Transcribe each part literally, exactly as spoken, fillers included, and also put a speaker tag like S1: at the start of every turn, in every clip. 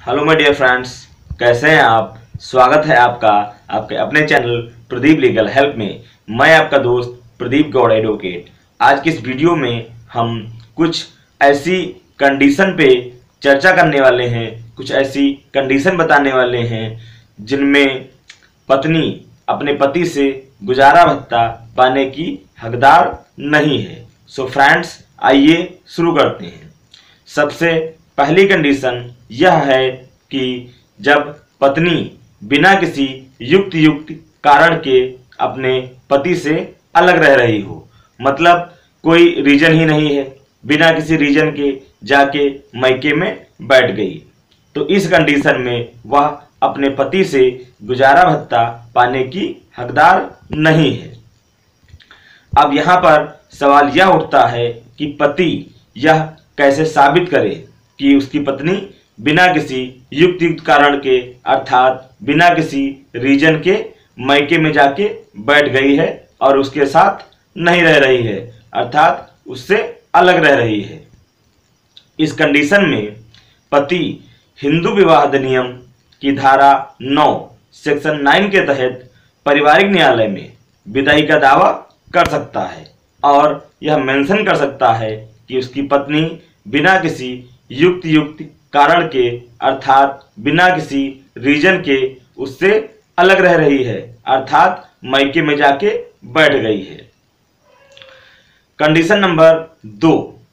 S1: Hello my dear friends, कैसे हैं आप। स्वागत है आपका आपके अपने चैनल प्रदीप लीगल हेल्प में। मैं आपका दोस्त प्रदीप गौड़ एडवोकेट। आज की इस वीडियो में हम कुछ ऐसी कंडीशन पे चर्चा करने वाले हैं, कुछ ऐसी कंडीशन बताने वाले हैं जिनमें पत्नी अपने पति से गुजारा भत्ता पाने की हकदार नहीं है। सो फ्रेंड्स, आइए शुरू करते हैं। सबसे पहली कंडीशन यह है कि जब पत्नी बिना किसी युक्त युक्त कारण के अपने पति से अलग रह रही हो, मतलब कोई रीजन ही नहीं है, बिना किसी रीजन के जाके मायके में बैठ गई, तो इस कंडीशन में वह अपने पति से गुजारा भत्ता पाने की हकदार नहीं है। अब यहाँ पर सवाल यह उठता है कि पति यह कैसे साबित करे कि उसकी पत्नी बिना किसी युक्त युक्त कारण के अर्थात बिना किसी रीजन के मायके में जाके बैठ गई है और उसके साथ नहीं रह रही है, अर्थात उससे अलग रह रही है। इस कंडीशन में पति हिंदू विवाह अधिनियम की धारा नौ सेक्शन नाइन के तहत पारिवारिक न्यायालय में विदाई का दावा कर सकता है और यह मेंशन कर सकता है कि उसकी पत्नी बिना किसी युक्त युक्त कारण के अर्थात बिना किसी रीजन के उससे अलग रह रही है, अर्थात मायके में जाके बैठ गई है। कंडीशन नंबर दो,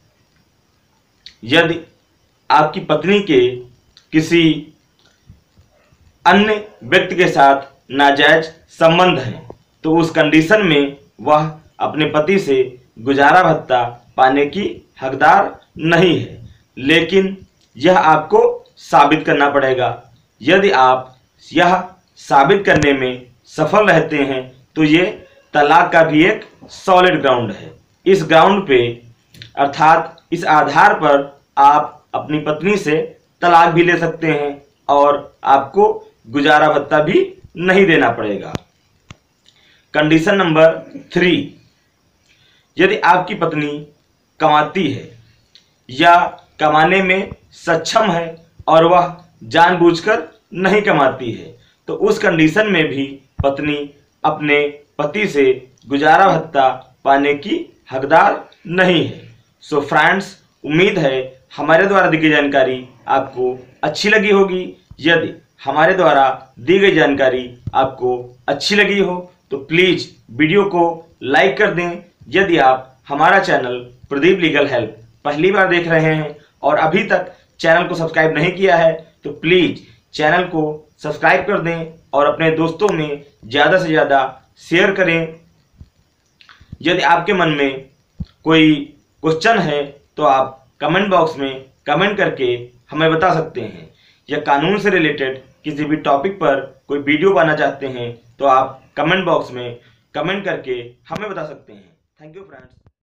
S1: यदि आपकी पत्नी के किसी अन्य व्यक्ति के साथ नाजायज संबंध हैं तो उस कंडीशन में वह अपने पति से गुजारा भत्ता पाने की हकदार नहीं है, लेकिन यह आपको साबित करना पड़ेगा। यदि आप यह साबित करने में सफल रहते हैं तो ये तलाक का भी एक सॉलिड ग्राउंड है। इस ग्राउंड पे अर्थात इस आधार पर आप अपनी पत्नी से तलाक भी ले सकते हैं और आपको गुजारा भत्ता भी नहीं देना पड़ेगा। कंडीशन नंबर थ्री, यदि आपकी पत्नी कमाती है या कमाने में सक्षम है और वह जानबूझकर नहीं कमाती है तो उस कंडीशन में भी पत्नी अपने पति से गुजारा भत्ता पाने की हकदार नहीं है। सो फ्रेंड्स, उम्मीद है हमारे द्वारा दी गई जानकारी आपको अच्छी लगी होगी। यदि हमारे द्वारा दी गई जानकारी आपको अच्छी लगी हो तो प्लीज़ वीडियो को लाइक कर दें। यदि आप हमारा चैनल प्रदीप लीगल हेल्प पहली बार देख रहे हैं और अभी तक चैनल को सब्सक्राइब नहीं किया है तो प्लीज़ चैनल को सब्सक्राइब कर दें और अपने दोस्तों में ज़्यादा से ज़्यादा शेयर करें। यदि आपके मन में कोई क्वेश्चन है तो आप कमेंट बॉक्स में कमेंट करके हमें बता सकते हैं, या कानून से रिलेटेड किसी भी टॉपिक पर कोई वीडियो बनाना चाहते हैं तो आप कमेंट बॉक्स में कमेंट करके हमें बता सकते हैं। Thank you friends.